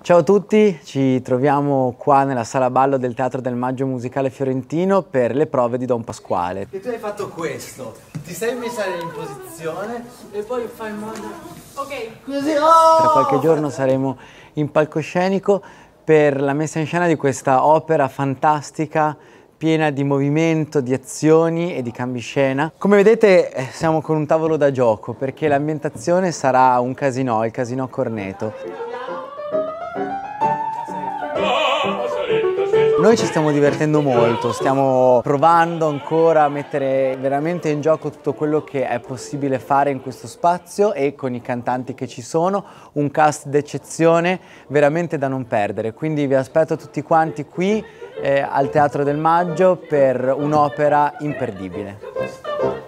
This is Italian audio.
Ciao a tutti, ci troviamo qua nella sala ballo del Teatro del Maggio Musicale Fiorentino per le prove di Don Pasquale. E tu hai fatto questo, ti sei messa in posizione e poi fai il modo. Ok. Così, oh! Tra qualche giorno saremo in palcoscenico per la messa in scena di questa opera fantastica, piena di movimento, di azioni e di cambiescena. Come vedete siamo con un tavolo da gioco perché l'ambientazione sarà un casinò, il Casinò Corneto. Noi ci stiamo divertendo molto, stiamo provando ancora a mettere veramente in gioco tutto quello che è possibile fare in questo spazio e con i cantanti che ci sono, un cast d'eccezione veramente da non perdere. Quindi vi aspetto tutti quanti qui al Teatro del Maggio per un'opera imperdibile.